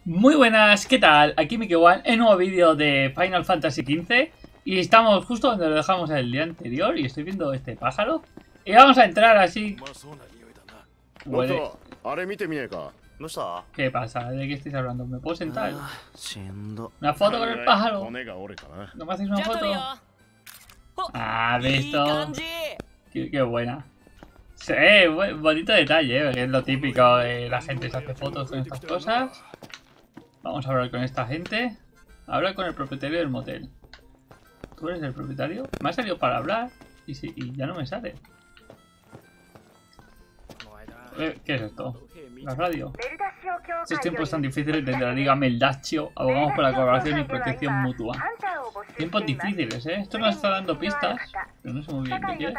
Muy buenas, ¿qué tal? Aquí Mikewan en un nuevo vídeo de Final Fantasy XV. Y estamos justo donde lo dejamos el día anterior. Y estoy viendo este pájaro. Y vamos a entrar así. Huele. ¿Qué pasa? ¿De qué estáis hablando? ¿Me puedo sentar? ¿Una foto con el pájaro? ¿No me hacéis una foto? Ah, ¿visto? Qué buena. Sí, bonito detalle, porque es lo típico de la gente se hace fotos con estas cosas. Vamos a hablar con esta gente. Habla con el propietario del motel. ¿Tú eres el propietario? Me ha salido para hablar y ya no me sale. ¿Qué es esto? La radio. Estos tiempos tan difíciles desde la Liga Meldaccio abogamos por la colaboración y protección mutua. Tiempos difíciles, ¿eh? Esto nos está dando pistas, pero no sé muy bien qué quiere.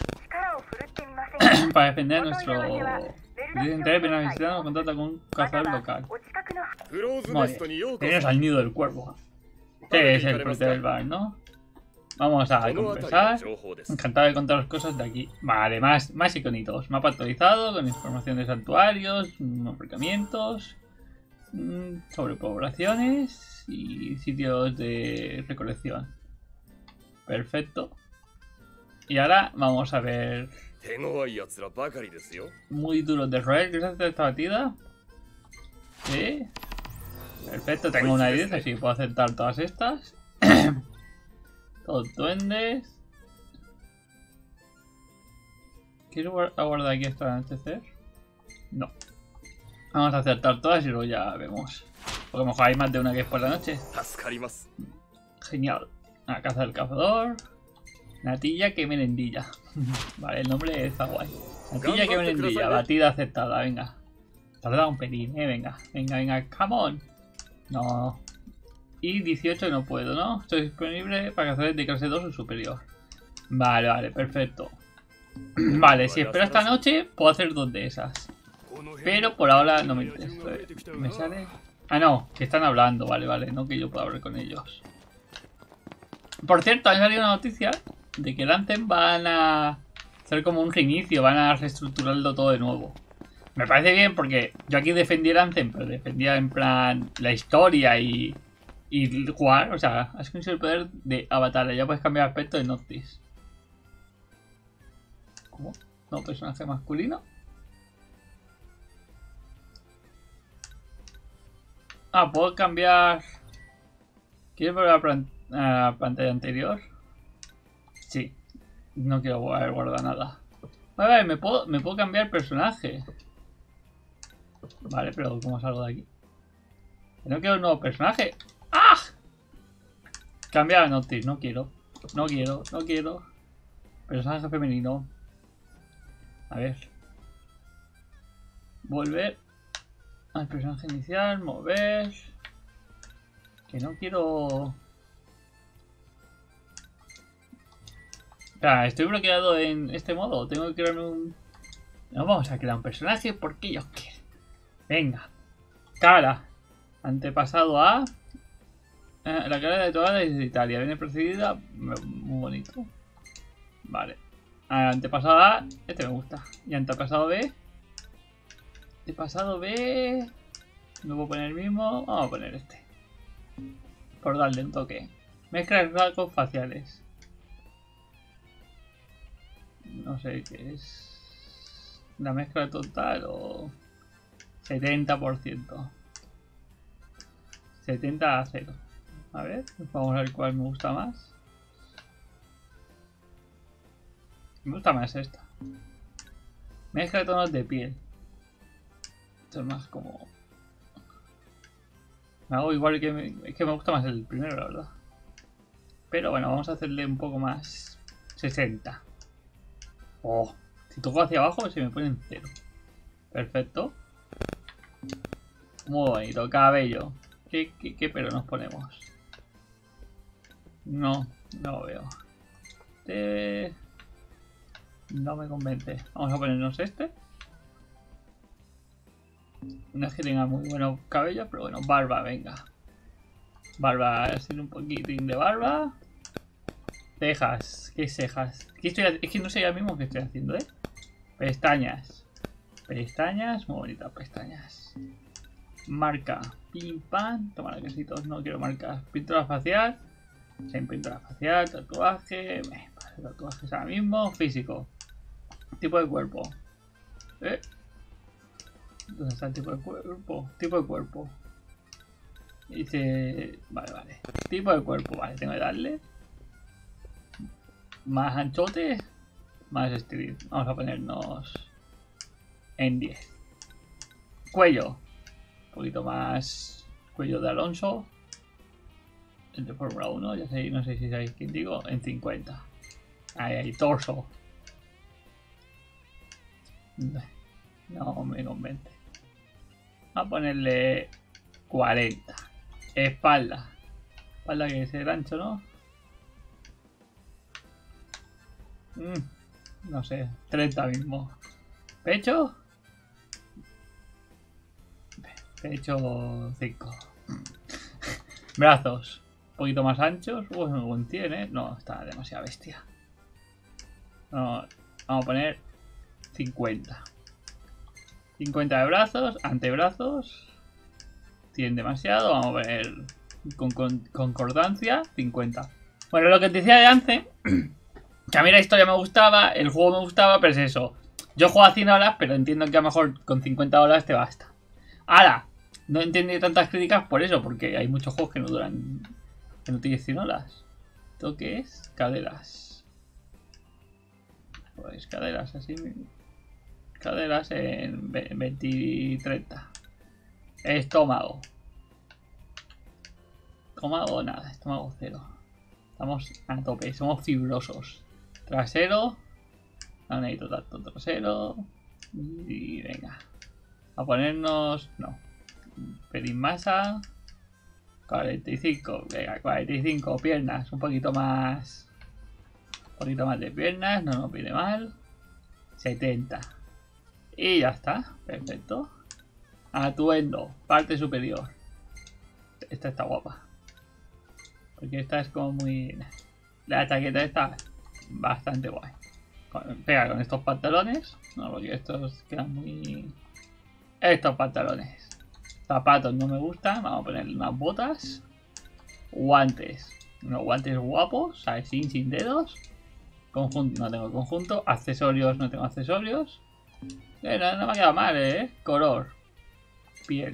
Para defender a nuestro... Viene a visitarnos, contacta con un cazador local. Muy bien. Tenemos al nido del cuervo. Que es el propietario del bar, ¿no? Vamos a conversar. Encantado de contaros cosas de aquí. Vale, más iconitos. Mapa actualizado con información de santuarios, aparcamientos, sobrepoblaciones y sitios de recolección. Perfecto. Y ahora vamos a ver. Muy duros de roer. ¿Quieres hacer esta batida? Sí. Perfecto, tengo una 10, así que puedo aceptar todas estas. Todos duendes. ¿Quiero aguardar aquí hasta el anochecer? No. Vamos a acertar todas y luego ya vemos. Porque a lo mejor hay más de una que es por la noche. Genial. La caza del cazador. Natilla que merendilla. Vale, el nombre está guay. Natilla que merendilla. Batida aceptada, venga. Tarda un pelín, venga. Venga, come on. No. Y 18 no puedo, ¿no? Estoy disponible para cazadores de clase 2 o superior. Vale, perfecto. Vale, si espero esta noche, puedo hacer 2 de esas. Pero por ahora no me interesa. ¿Me sale? Ah, no, que están hablando, vale, no que yo pueda hablar con ellos. Por cierto, ha salido una noticia de que el Anthem van a hacer como un reinicio, van a reestructurarlo todo de nuevo. Me parece bien porque yo aquí defendía el Anthem, pero defendía en plan la historia y jugar, o sea, has conseguido el poder de Avatar, ya puedes cambiar aspecto de Noctis. ¿Cómo? ¿No personaje masculino? Ah, puedo cambiar. ¿Quieres volver a la pantalla anterior? Sí. No quiero guardar nada. Vale, me puedo cambiar personaje. Vale, pero ¿cómo salgo de aquí? No quiero un nuevo personaje. ¡Ah! Cambiar a Noctis, no quiero. Personaje femenino. A ver. Volver al personaje inicial, mover. Que no quiero. Estoy bloqueado en este modo. Tengo que crear un. No vamos a crear un personaje porque yo quiero. Venga. Cara. Antepasado a. La cara de toda es de Italia. Viene precedida. Muy bonito. Vale. Antepasado A. Este me gusta. Y antepasado B. Antepasado B. No puedo poner el mismo. Vamos a poner este. Por darle un toque. Mezcla de rasgos faciales. No sé qué es. La mezcla total o. 70%. 70 a 0. A ver, vamos a ver cuál me gusta más. Me gusta más esta. Mezcla de tonos de piel. Esto es más como... Me hago igual que... Es que me gusta más el primero, la verdad. Pero bueno, vamos a hacerle un poco más... 60. Oh, si toco hacia abajo se me pone en 0. Perfecto. Muy bonito, cabello. ¿Qué pelo nos ponemos? No lo veo. No me convence. Vamos a ponernos este. No es que tenga muy buenos cabellos, pero bueno, barba, venga. Barba, así un poquitín de barba. Cejas, ¿qué cejas? Es que no sé ya mismo qué estoy haciendo, ¿eh? Pestañas. Pestañas, muy bonitas pestañas. Marca. Pim pam. Toma quesitos. No quiero marcar. Pintura facial. Sin pintura facial. Tatuaje. Tatuajes ahora mismo. Físico. Tipo de cuerpo. ¿Dónde está el tipo de cuerpo? Tipo de cuerpo. Dice... Vale. Tipo de cuerpo. Vale, tengo que darle. Más anchote. Más street. Vamos a ponernos en 10. Cuello. Un poquito más cuello de Alonso. El de Fórmula 1. Ya sé, no sé si sabéis quién digo. En 50. Ahí, torso. No me convence. A ponerle 40. Espalda. Espalda que es el ancho, ¿no? No sé. 30 mismo. Pecho. Pecho 5. Brazos. Un poquito más anchos. Bueno, buen tiene. No, está demasiado bestia. No, vamos a poner 50. 50 de brazos. Antebrazos. Tienen demasiado. Vamos a poner con concordancia 50. Bueno, lo que te decía de Anthem, que a mí la historia me gustaba, el juego me gustaba, pero es eso. Yo juego a 100 horas, pero entiendo que a lo mejor con 50 horas te basta. Ahora, no entendí tantas críticas por eso, porque hay muchos juegos que no duran, que no tienen 100 horas. ¿Esto qué es? Caderas. Pues caderas, así. Caderas en 20 y 30. Estómago. Estómago nada, estómago 0. Estamos a tope, somos fibrosos. Trasero. No necesito tanto trasero. Y venga. A ponernos... No. Pedir masa. 45. Venga, 45. Piernas. Un poquito más. Un poquito más de piernas. No nos viene mal. 70. Y ya está. Perfecto. Atuendo. Parte superior. Esta está guapa. Porque esta es como muy... La chaqueta está bastante guay. Pega con estos pantalones. No, porque estos quedan muy... Estos pantalones. Zapatos no me gustan. Vamos a poner unas botas. Guantes. Unos guantes guapos. ¿Sabes? Sin dedos. Conjunto. No tengo conjunto. Accesorios. No tengo accesorios. No me ha quedado mal, Color. Piel.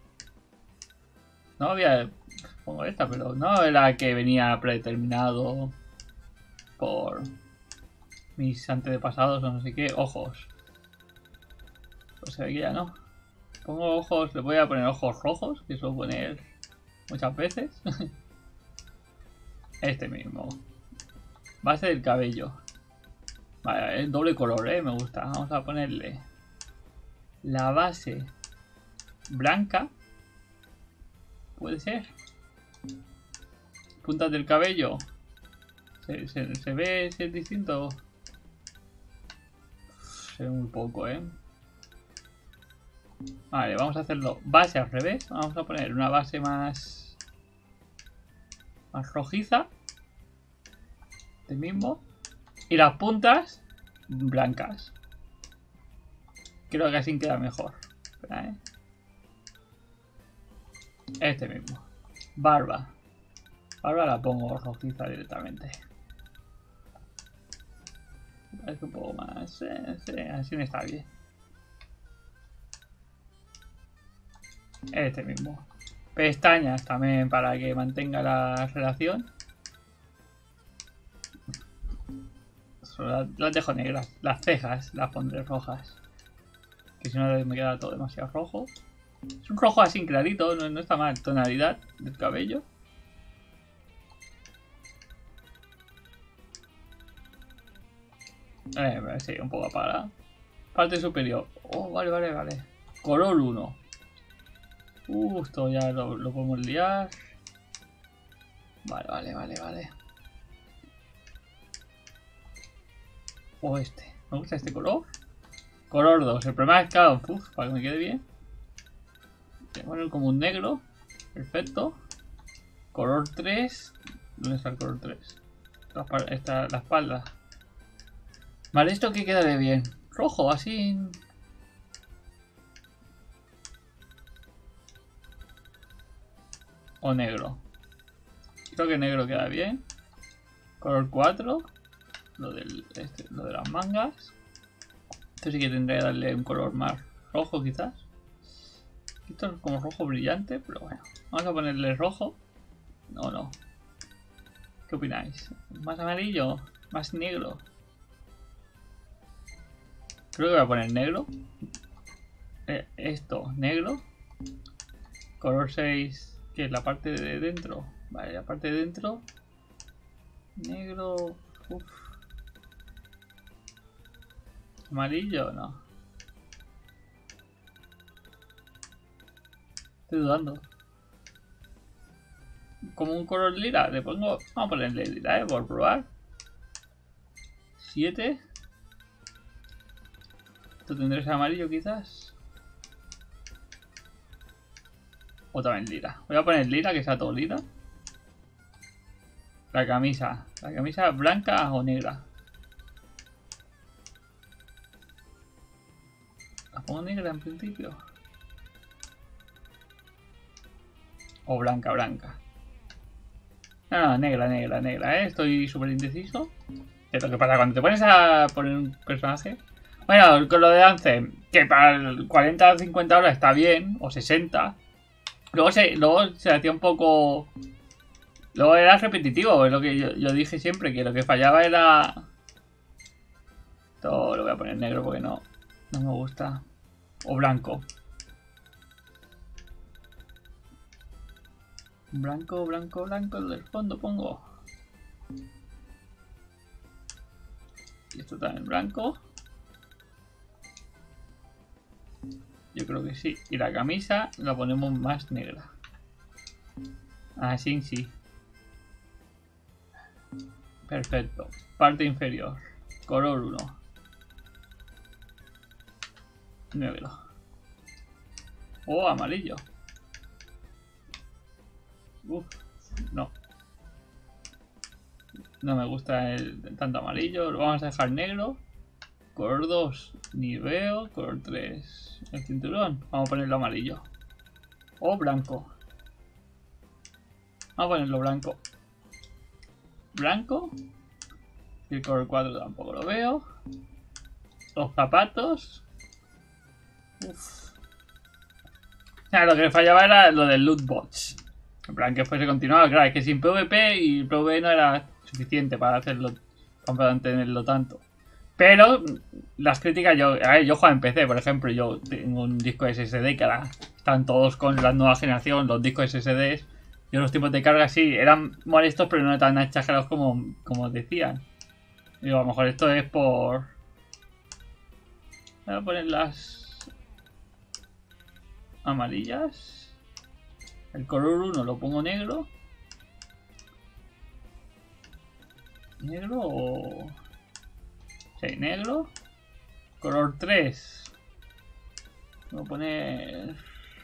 No había... Pongo esta, pero no era que venía predeterminado por mis antepasados o no sé qué. Ojos. Pues se ve que ya no. Pongo ojos, le voy a poner ojos rojos, que suelo poner muchas veces. Este mismo. Base del cabello. Vale, es doble color, me gusta. Vamos a ponerle la base blanca. Puede ser. Puntas del cabello. ¿Se ve si es distinto? Se ve muy poco, Vale, vamos a hacerlo base al revés. Vamos a poner una base más rojiza. Este mismo. Y las puntas blancas. Creo que así queda mejor. Espera, Este mismo. Barba. Barba la pongo rojiza directamente. Parece un poco más... Sí, así me está bien. Este mismo. Pestañas también para que mantenga la relación. Solo las dejo negras. Las cejas las pondré rojas. Que si no me queda todo demasiado rojo. Es un rojo así clarito, no está mal. Tonalidad del cabello. Sí, un poco apagada. Parte superior. Oh, vale. Color 1. Esto ya lo podemos liar. Vale. O este. Me gusta este color. Color 2. El problema es que, para que me quede bien. Voy a poner como un negro. Perfecto. Color 3. ¿Dónde está el color 3? La espalda. Vale, esto que queda de bien. Rojo, así. o negro. Creo que negro queda bien. Color 4. Lo de las mangas. Esto sí que tendría que darle un color más rojo quizás. Esto es como rojo brillante, pero bueno. Vamos a ponerle rojo. No. ¿Qué opináis? ¿Más amarillo? ¿Más negro? Creo que voy a poner negro. Esto, negro. Color 6, que es la parte de dentro. Vale, la parte de dentro. Negro. Uf. Amarillo, no. Estoy dudando. Como un color lila, le pongo. Vamos a ponerle lila, por probar. 7. Esto tendré ese amarillo quizás. O también lila. Voy a poner lila, que sea todo lila. La camisa. ¿La camisa blanca o negra? La pongo negra en principio. O blanca. No, negra, Estoy súper indeciso. ¿Qué es lo que pasa cuando te pones a poner un personaje? Bueno, con lo de Anthem, que para 40 o 50 horas está bien, o 60. Luego se hacía un poco... Luego era repetitivo, es lo que yo dije siempre, que lo que fallaba era... Esto lo voy a poner negro porque no me gusta. O blanco. Blanco, del fondo pongo. Y esto también blanco. Yo creo que sí. Y la camisa la ponemos más negra. Así sí. Perfecto. Parte inferior. Color 1. Negro. O amarillo. No. No me gusta tanto amarillo. Lo vamos a dejar negro. Color 2. Ni veo. Color 3. El cinturón. Vamos a ponerlo amarillo. O blanco. Vamos a ponerlo blanco. Blanco. Y el color 4 tampoco lo veo. Los zapatos. Lo que me fallaba era lo del loot box. En plan que fuese continuado. Claro, es que sin PvP y el PvE no era suficiente para hacerlo, para mantenerlo tanto. Pero las críticas, yo juego en PC, por ejemplo, yo tengo un disco SSD que ahora están todos con la nueva generación, los discos SSDs. Yo los tiempos de carga sí, eran molestos, pero no tan exagerados como decían. Digo, a lo mejor esto es por... Voy a poner las amarillas. El color 1 lo pongo negro. ¿Negro o...? Sí, negro. Color 3. Voy a poner...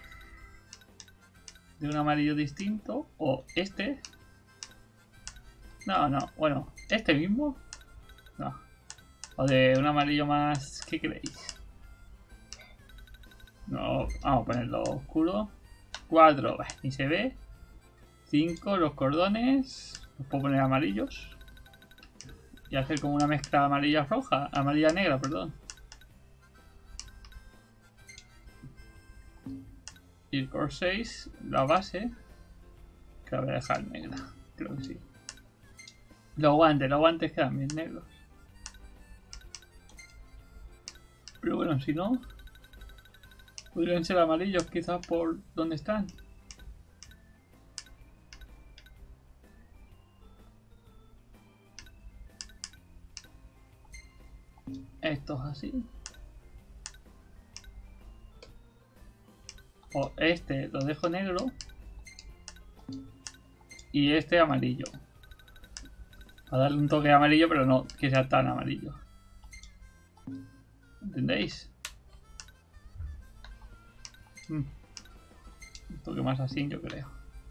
de un amarillo distinto. O este. No, bueno. Este mismo. No. O de un amarillo más... ¿Qué creéis? No, vamos a ponerlo oscuro. 4, ni se ve. 5, los cordones. Los puedo poner amarillos. Y hacer como una mezcla amarilla-roja. Amarilla-negra, perdón. Y el color 6, la base. Que la voy a dejar negra. Creo que sí. Los guantes quedan bien negros. Pero bueno, si no... podrían ser amarillos quizás por donde están. Estos así. O este lo dejo negro. Y este amarillo. Para darle un toque amarillo, pero no que sea tan amarillo. ¿Entendéis? Un toque más así, yo creo.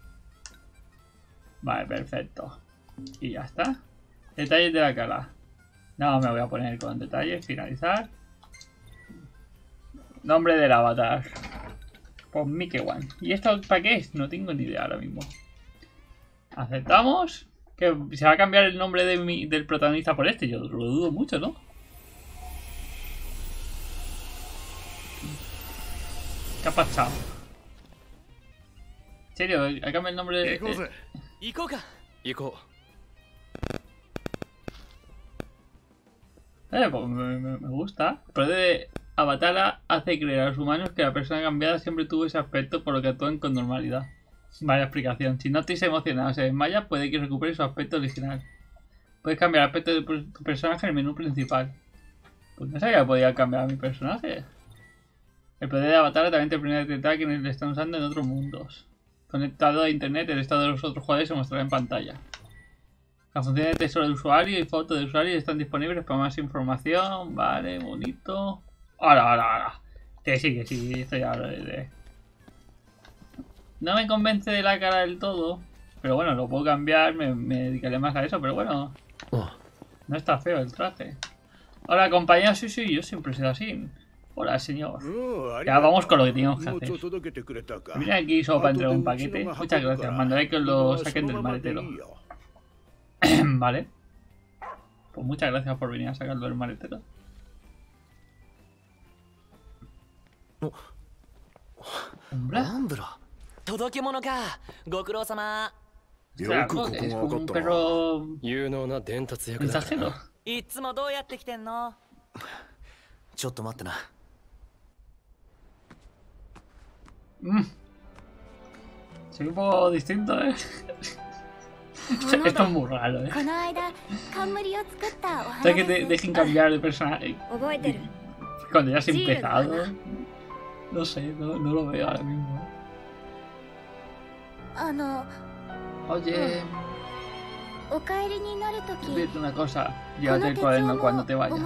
Vale, perfecto. Y ya está. Detalles de la cara. No me voy a poner con detalles. Finalizar. Nombre del avatar. Pues Mickey One. ¿Y esto para qué es? No tengo ni idea ahora mismo. ¿Aceptamos? ¿Que se va a cambiar el nombre del protagonista por este? Yo lo dudo mucho, ¿no? ¿Qué ha pasado? ¿En serio? ¿Ha cambiado el nombre de...? Pues me gusta. El poder de Avatar hace creer a los humanos que la persona cambiada siempre tuvo ese aspecto, por lo que actúan con normalidad. Vaya explicación. Si no te emocionado o se desmaya, puede que recupere su aspecto original. Puedes cambiar el aspecto de tu personaje en el menú principal. Pues no sabía que podía cambiar a mi personaje. El poder de Avatar también te permite detectar que le están usando en otros mundos. Conectado a internet, el estado de los otros jugadores se mostrará en pantalla. Las funciones de tesoro de usuario y foto de usuario están disponibles para más información. Vale, bonito. Ahora. Que sí, esto ya lo de... No me convence de la cara del todo. Pero bueno, lo puedo cambiar, me dedicaré más a eso. Pero bueno, no está feo el traje. Hola compañero, sí, yo siempre he sido así. Hola señor. Ya vamos con lo que teníamos que hacer. Mira aquí solo para entregar un paquete. Muchas gracias, mandaré que os lo saquen del maletero. Vale. Pues muchas gracias por venir a sacarlo del maletero. Umbra. O sea, es un perro mensajero. Soy un poco distinto, ¿eh? Esto es muy raro, ¿eh? O sea, que te dejen cambiar de personaje cuando ya has empezado. No sé, no lo veo ahora mismo. Oye, dite una cosa, llévate el cuaderno cuando te vayas.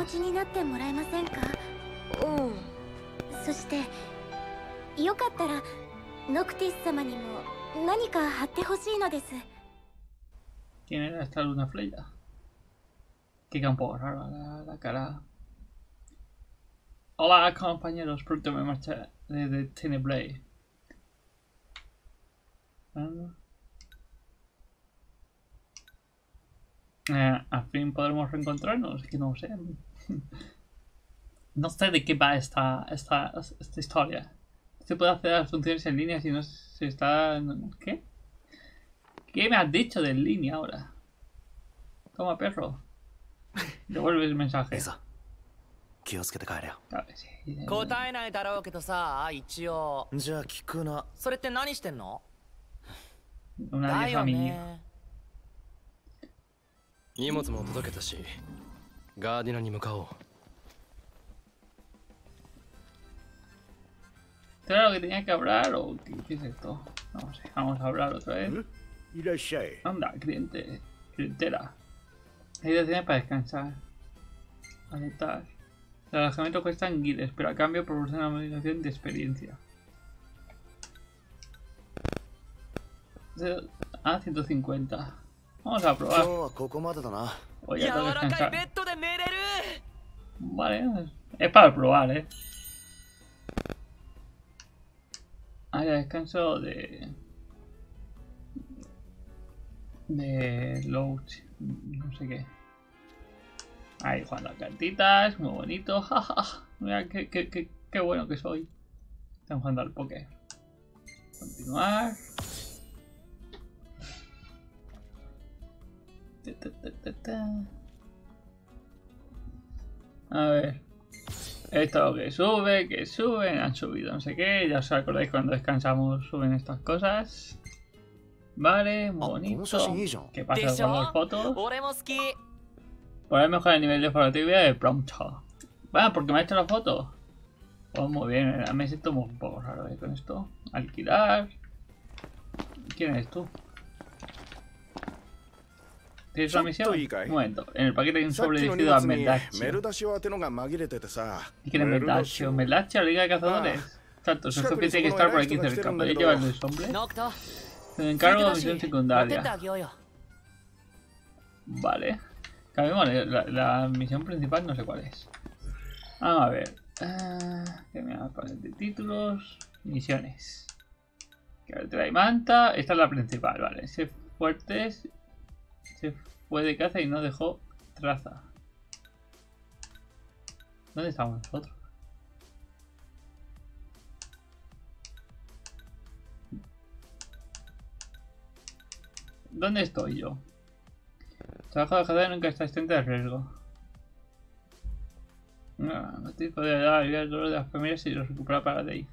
¿Quién era esta Luna Fleya? Que queda un poco raro la cara. Hola compañeros, pronto me marcha de Teneblade. Al fin podremos reencontrarnos, que no sé. No sé de qué va esta historia. Se puede hacer las funciones en línea si no se está... ¿Qué? ¿Qué me has dicho de en línea ahora? Toma, perro. Devuelve el mensaje. Claro que sí. Un adiós a mi niño. ¿Esto era lo que tenía que hablar o qué es esto? No sé, vamos a hablar otra vez. Anda, clientela. Hay decisiones para descansar. Aceptar. Los alojamientos cuestan guides, pero a cambio proporciona una modificación de experiencia. 150. Vamos a probar. Oye, ya tengo que descansar. Vale, es para probar, Área de descanso de load, no sé qué. Ahí jugando a cartitas, muy bonito, jaja. Mira qué bueno que soy. Están jugando al póker. Continuar. A ver. Esto que suben, han subido no sé qué. Ya os acordáis cuando descansamos suben estas cosas. Vale, muy bonito. ¿Qué pasa con las fotos? Poder mejorar el nivel de fotografía de Prompto. Bueno, porque me ha hecho la foto. Pues muy bien, me siento un poco raro con esto. Alquilar. ¿Quién eres tú? ¿Tienes una misión? Un momento. En el paquete hay un sobre dirigido a Meldaccio. ¿Y quién es Meldaccio? ¿Meldaccio, la Liga de Cazadores? Exacto, su jefe tiene que estar por aquí cerca. ¿Podéis llevarle el sobre? Me encargo de misión secundaria. Vale. Cambiemos la misión principal, no sé cuál es. Vamos a ver. ¿Qué me va a poner de títulos? Misiones. Carretera y manta. Esta es la principal, vale. Ese fuertes. Se fue de caza y no dejó traza. ¿Dónde estamos nosotros? ¿Dónde estoy yo? Trabajo de cazador nunca está exento de riesgo. No tipo de dar aliviar el dolor de las familias y lo recupera para Dave.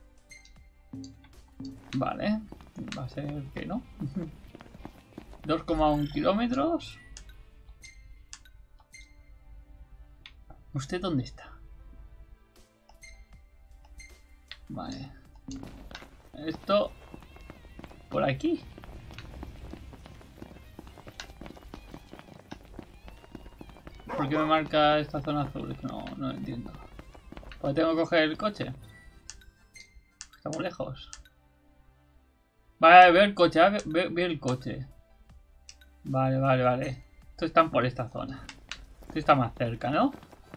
Vale. Va a ser que no. 2,1 kilómetros. ¿Usted dónde está? Vale. Esto... por aquí. ¿Por qué me marca esta zona azul? No lo entiendo. ¿Por qué tengo que coger el coche? Está muy lejos. Vale, veo el coche, veo el coche. Vale. Estos están por esta zona. Este está más cerca, ¿no?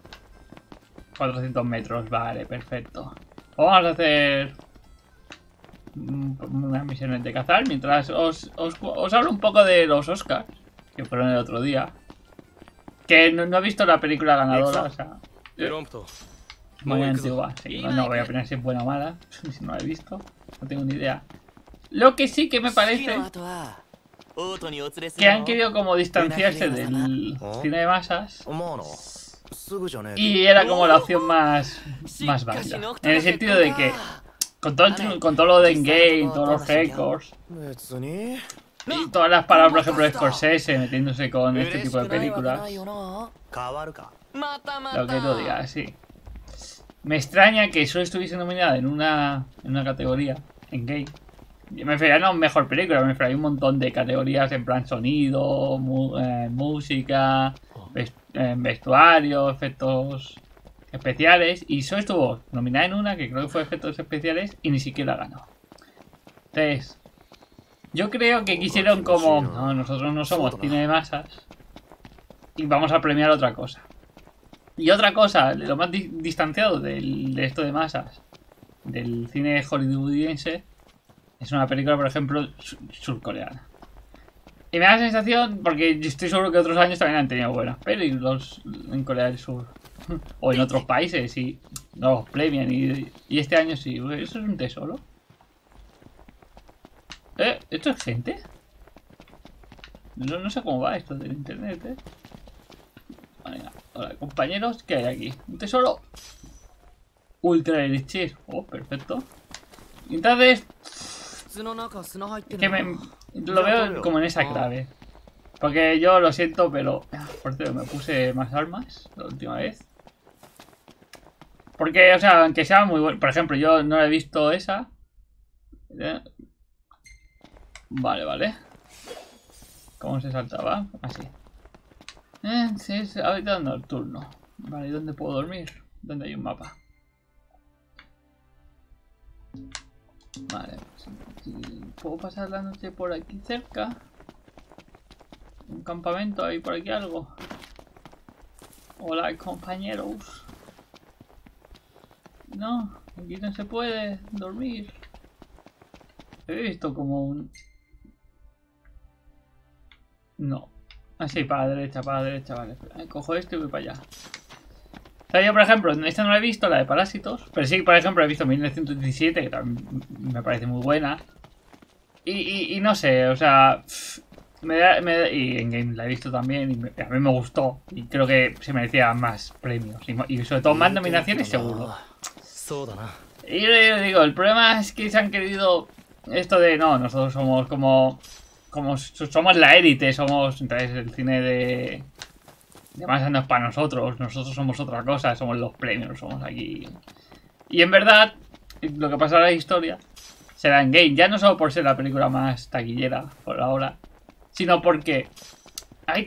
400 metros, vale, perfecto. Vamos a hacer unas misiones de cazar mientras os hablo un poco de los Oscars, que fueron el otro día. Que no he visto la película ganadora, o sea... muy antigua, sí, no voy a opinar si es buena o mala, si no la he visto, no tengo ni idea. Lo que sí que me parece que han querido como distanciarse del cine de masas y era como la opción más válida. En el sentido de que con todo lo de Endgame, todos los récords y todas las palabras, por ejemplo, de Scorsese metiéndose con este tipo de películas, lo que tú digas, sí. Me extraña que solo estuviese nominada en una categoría, Endgame. Me refería no mejor película, me refería a un montón de categorías en plan sonido, música, vestuario, efectos especiales, y solo estuvo nominada en una que creo que fue efectos especiales y ni siquiera ganó. Entonces, yo creo que quisieron como, no, nosotros no somos cine de masas y vamos a premiar otra cosa. Y otra cosa, lo más distanciado de esto de masas, del cine hollywoodiense, es una película, por ejemplo, surcoreana. Y me da la sensación, porque yo estoy seguro que otros años también han tenido buenas películas en Corea del Sur. O en otros países y no los premian. Y este año sí. ¿Eso es un tesoro? ¿Esto es gente? No sé cómo va esto del internet, Venga, hola compañeros, ¿qué hay aquí? Un tesoro Ultra Elixir. Oh, perfecto. Entonces que lo veo como en esa clave. Porque yo lo siento, pero por cierto, me puse más armas la última vez. Porque, o sea, aunque sea muy bueno. Por ejemplo, yo no he visto esa. Vale. ¿Cómo se saltaba? Así. Sí, es hábitat nocturno. Vale, ¿dónde puedo dormir? ¿Dónde hay un mapa? Vale, pues puedo pasar la noche por aquí cerca. Un campamento, ¿hay por aquí algo? Hola, compañeros. No, aquí no se puede dormir. He visto como un... No. Así, para la derecha, vale. Cojo esto y voy para allá. O sea, yo, por ejemplo, esta no la he visto, la de Parásitos. Pero sí, por ejemplo, he visto 1917, que también me parece muy buena. Y no sé, o sea... y en Game la he visto también y a mí me gustó. Y creo que se merecía más premios. Y sobre todo más nominaciones, seguro. Y yo digo, el problema es que se han querido... Esto de, no, nosotros somos como somos la élite, somos... Entonces el cine de masas no es para nosotros. Nosotros somos otra cosa, somos los premios, somos aquí. Y en verdad, lo que pasa en la historia será en Game. Ya no solo por ser la película más taquillera por ahora, sino porque hay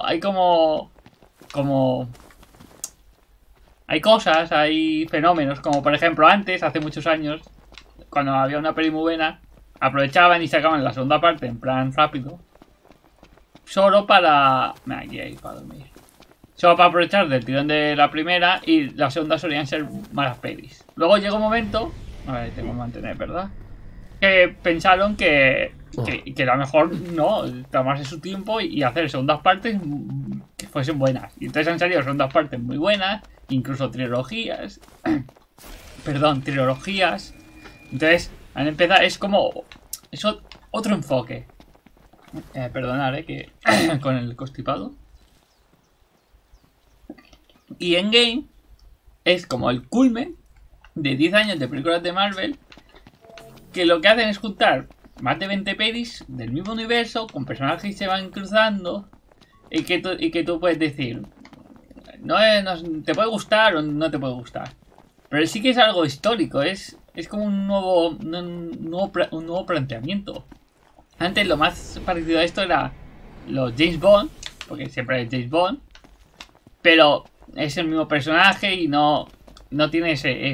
cosas, hay fenómenos, como por ejemplo antes, hace muchos años, cuando había una peli muy buena, aprovechaban y sacaban la segunda parte en plan rápido, solo para... Aquí hay para dormir. Solo para aprovechar del tirón de la primera, y la segunda solían ser malas pelis. Luego llega un momento A ver, tengo que mantener, ¿verdad? Que pensaron que era mejor no tomarse su tiempo y hacer segundas partes que fuesen buenas. Y entonces han salido segundas partes muy buenas, incluso trilogías. Perdón, trilogías. Entonces han empezado, es como eso, otro enfoque. Perdonad, que con el constipado. Y Endgame es como el culmen de 10 años de películas de Marvel, que lo que hacen es juntar más de 20 pelis del mismo universo con personajes que se van cruzando y que tú puedes decir no, te puede gustar o no te puede gustar, pero sí que es algo histórico, es como un nuevo planteamiento. Antes lo más parecido a esto era los James Bond, porque siempre es James Bond, pero es el mismo personaje y no tiene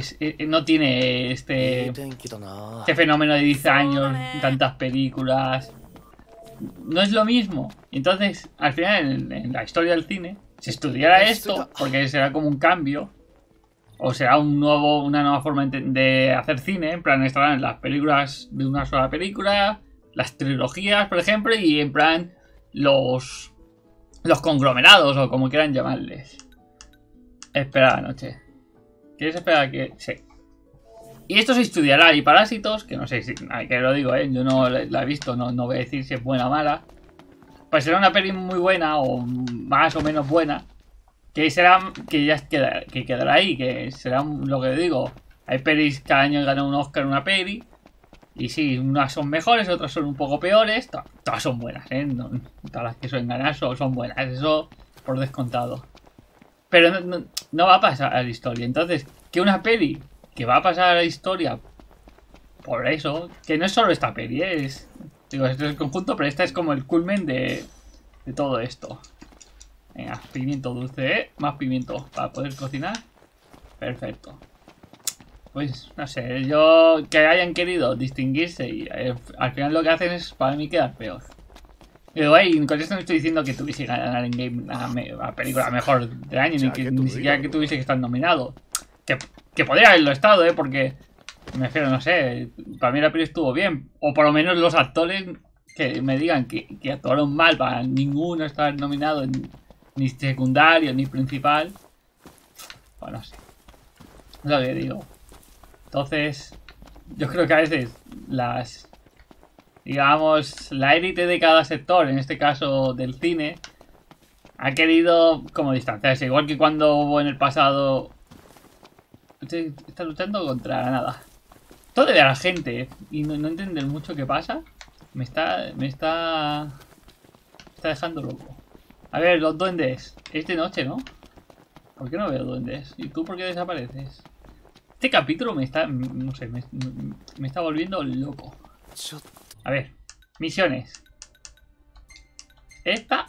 este fenómeno de 10 años, tantas películas. No es lo mismo. Entonces, al final, en la historia del cine, se estudiará esto, porque será como un cambio, o será una nueva forma de hacer cine. En plan, estarán las películas de una sola película, las trilogías, por ejemplo, y en plan, los conglomerados, o como quieran llamarles. Espera la noche. ¿Quieres esperar que...? Sí. Y esto se estudiará. Y Parásitos, que no sé si... que lo digo, yo no la he visto, no voy a decir si es buena o mala. Pues será una peli muy buena, o más o menos buena. Que será... que quedará ahí, que será lo que digo. Hay pelis, cada año gana un Oscar una peli. Y sí, unas son mejores, otras son un poco peores. Todas son buenas, no, todas las que suelen ganar son buenas. Eso por descontado. Pero no va a pasar a la historia. Entonces, que una peli que va a pasar a la historia por eso, que no es solo esta peli, digo, esto es el conjunto, pero esta es como el culmen de todo esto. Venga, pimiento dulce, más pimiento para poder cocinar. Perfecto. Pues, no sé, que hayan querido distinguirse y al final lo que hacen es para mí quedar peor. Pero con esto no estoy diciendo que tuviese que ganar en Game la película mejor del año, ni siquiera que tuviese que estar nominado. Que podría haberlo estado, porque me refiero, no sé, para mí la película estuvo bien. O por lo menos los actores que me digan que actuaron mal para ninguno estar nominado, ni secundario, ni principal. Bueno, no sé. Es lo que digo. Entonces, yo creo que a veces digamos, la élite de cada sector, en este caso del cine, ha querido como distanciarse. Igual que cuando hubo en el pasado... Está luchando contra nada. Todo debe a la gente, y no entender mucho qué pasa. Me está dejando loco. A ver, los duendes. Es de noche, ¿no? ¿Por qué no veo duendes? ¿Y tú por qué desapareces? Este capítulo me está... no sé, me está volviendo loco. A ver, misiones. Esta.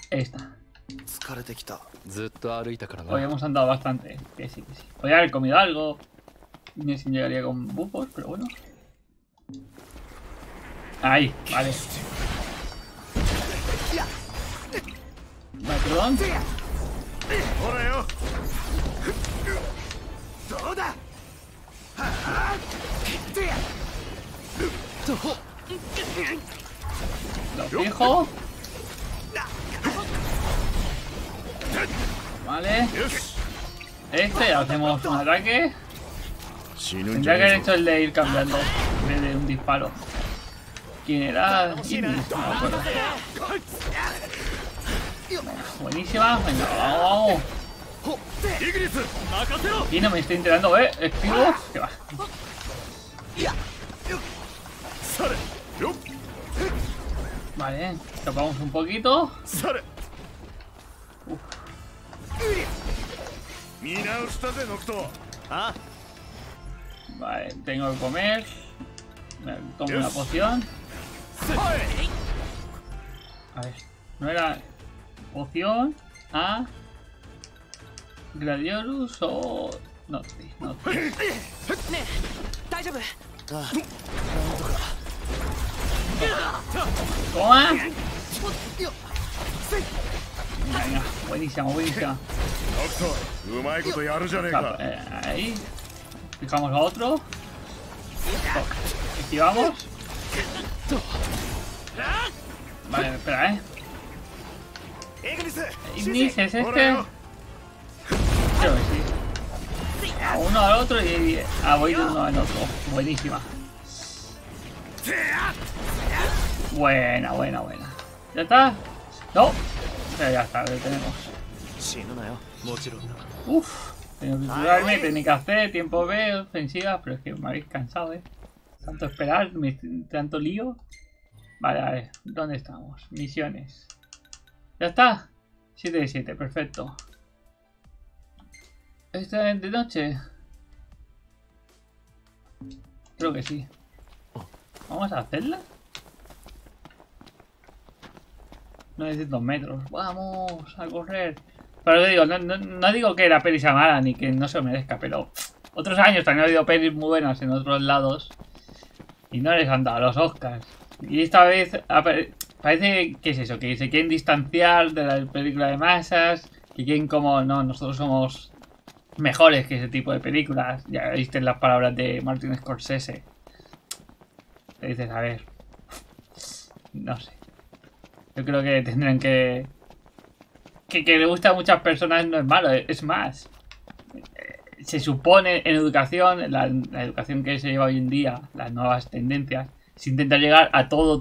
Hoy hemos andado bastante. Que sí. Podría haber comido algo. Ni si llegaría con bufos, pero bueno. Ahí, vale. Vale, perdón. Lo fijo. Vale. Ya hacemos un ataque. Tendría que haber hecho el de ir cambiando en vez de un disparo. ¿Quién era? No me acuerdo. Buenísima. Venga, vamos. Y no me estoy enterando, esquivo. ¿Qué va? Vale, escapamos un poquito. Vale, tengo que comer. Me tomo una poción. A ver, no era poción a Gladiolus o... No. Toma. Venga, buenísima. Ahí. Fijamos a otro. Esquivamos. Vale, espera, Ignis es este. Creo que sí. A uno al otro y voy de uno al otro. Buenísima. Buena. ¿Ya está? No. Pero ya está, lo tenemos. Uff. Tengo que curarme, técnica C, tiempo B, ofensiva. Pero es que me habéis cansado, Tanto esperar, tanto lío. Vale, a ver, ¿dónde estamos? Misiones. ¿Ya está? 7 de 7, perfecto. ¿Esta es de noche? Creo que sí. ¿Vamos a hacerla? 900 metros. ¡Vamos a correr! Pero digo, no digo que la peli sea mala ni que no se merezca, pero otros años también ha habido pelis muy buenas en otros lados y no les han dado los Oscars. Y esta vez parece que es eso, que se quieren distanciar de la película de masas, que quieren como, no, nosotros somos mejores que ese tipo de películas. Ya viste las palabras de Martin Scorsese. Te dices, a ver, no sé. Yo creo que tendrán que le gusta a muchas personas no es malo, es más. Se supone en educación, la educación que se lleva hoy en día, las nuevas tendencias, se intenta llegar a todo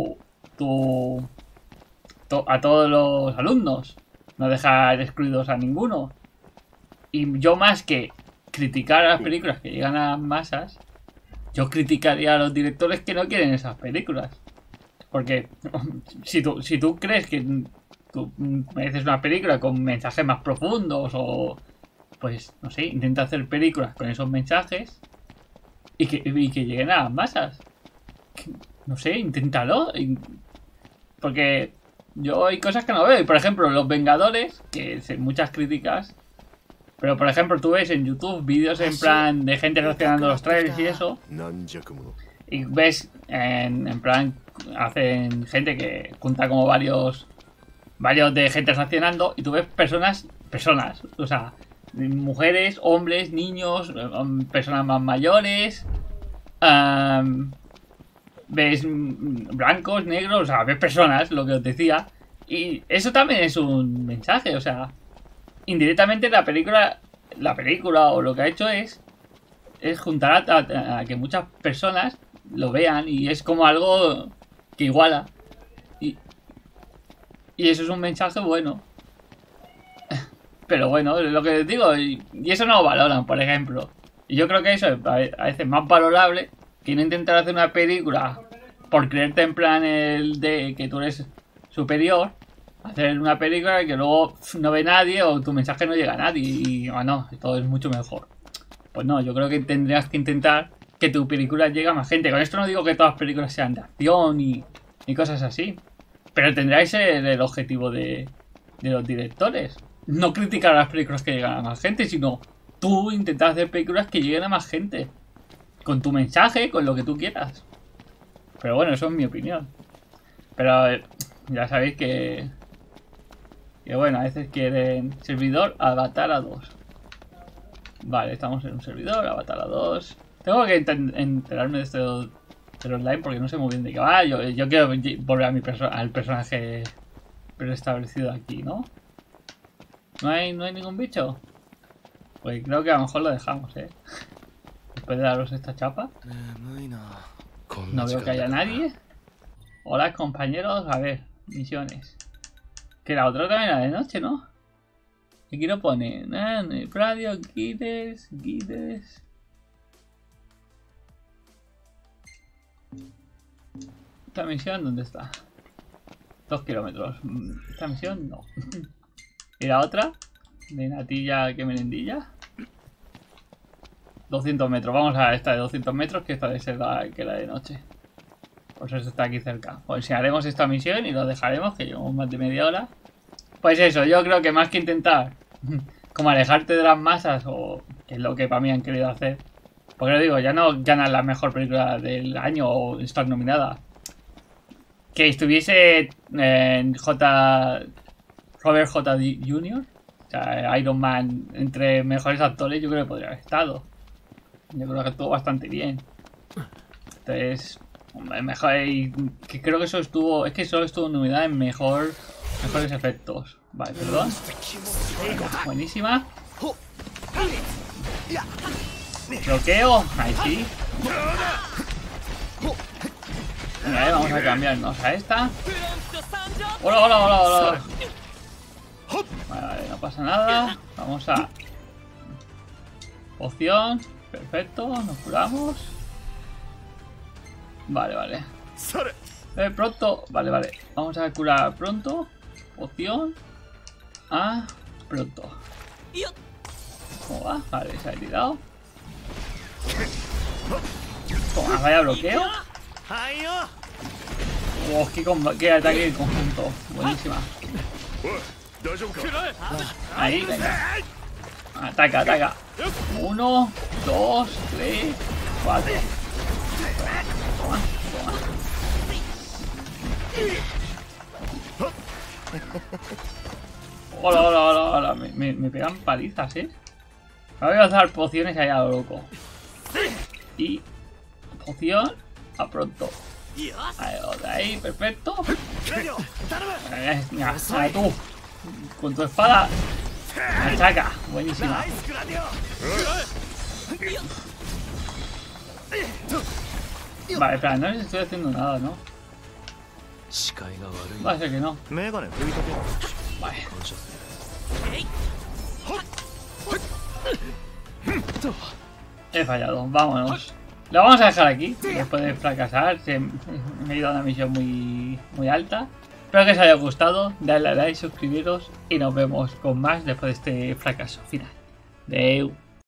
a todos los alumnos, no dejar excluidos a ninguno. Y yo, más que criticar a las películas que llegan a masas, yo criticaría a los directores que no quieren esas películas. Porque si tú crees que tú mereces una película con mensajes más profundos o pues no sé, intenta hacer películas con esos mensajes y que lleguen a las masas. No sé, inténtalo. Porque yo hay cosas que no veo. Y por ejemplo, Los Vengadores, que muchas críticas. Pero por ejemplo, tú ves en YouTube vídeos en plan de gente reaccionando a los trailers y eso. Y ves en plan, hacen gente que junta como varios de gente reaccionando. Y tú ves personas, o sea, mujeres, hombres, niños, personas más mayores. Ves blancos, negros, o sea, ves personas, lo que os decía. Y eso también es un mensaje, o sea, indirectamente la película o lo que ha hecho es juntar a que muchas personas lo vean y es como algo que iguala. Y eso es un mensaje bueno. Pero bueno, lo que les digo, y eso no lo valoran, por ejemplo. Y yo creo que eso es a veces más valorable que no intentar hacer una película por creerte en plan el de que tú eres superior. Hacer una película que luego no ve nadie o tu mensaje no llega a nadie y no, todo es mucho mejor. Pues no, yo creo que tendrías que intentar que tu película llegue a más gente. Con esto no digo que todas las películas sean de acción y cosas así. Pero tendrá que ser el objetivo de los directores. No criticar a las películas que llegan a más gente, sino tú intentar hacer películas que lleguen a más gente. Con tu mensaje, con lo que tú quieras. Pero bueno, eso es mi opinión. Pero ya sabéis que bueno, a veces quieren servidor Avatar a 2. Vale, estamos en un servidor Avatar a 2. Tengo que enterarme de este del online porque no sé muy bien de qué va. Yo quiero volver a al personaje preestablecido aquí, ¿no? ¿No hay ningún bicho? Pues creo que a lo mejor lo dejamos, Después de daros esta chapa. No veo que haya nadie. Hola, compañeros. A ver, misiones. Que la otra también era de noche, ¿no? Aquí no pone. Radio, guides. ¿Esta misión dónde está? 2 kilómetros. ¿Esta misión? No. ¿Y la otra? De natilla que merendilla. 200 metros. Vamos a esta de 200 metros, que esta debe ser la de noche. Por eso está aquí cerca. Pues si haremos esta misión y lo dejaremos, que llevamos más de media hora. Pues eso, yo creo que más que intentar como alejarte de las masas, o que es lo que para mí han querido hacer. Porque lo digo, ya no ganan la mejor película del año o estar nominada. Que estuviese en Robert J. Jr., o sea, Iron Man, entre mejores actores, yo creo que podría haber estado. Yo creo que actuó bastante bien. Entonces, mejor. Que creo que eso estuvo. Es que solo estuvo en unidad en mejores efectos. Vale, perdón. Buenísima. Bloqueo. Ahí sí. Venga, vamos a cambiarnos a esta. Hola, hola, hola, hola. Vale, no pasa nada. Vamos a... Poción. Perfecto, nos curamos. Vale, vale. Pronto. Vale, vale. Vamos a curar pronto. Poción. Pronto. ¿Cómo va? Vale, se ha tirado. Toma, vaya bloqueo. Qué ataque en conjunto. Buenísima. Ahí, venga. Ataca, ataca. 1, 2, 3, 4. Toma, toma. Hola, hola, hola, hola. Me pegan palizas, Ahora voy a usar pociones ahí a lo loco. Y poción a pronto. Ahí, perfecto. Venga, tú. Con tu espada. Machaca. Buenísima. Vale, espera, no les estoy haciendo nada, ¿no? Va a ser que no. Vale. He fallado, vámonos. Lo vamos a dejar aquí, después de fracasar. Me he ido a una misión muy alta. Espero que os haya gustado, dadle a like, suscribiros y nos vemos con más después de este fracaso final. Adeu.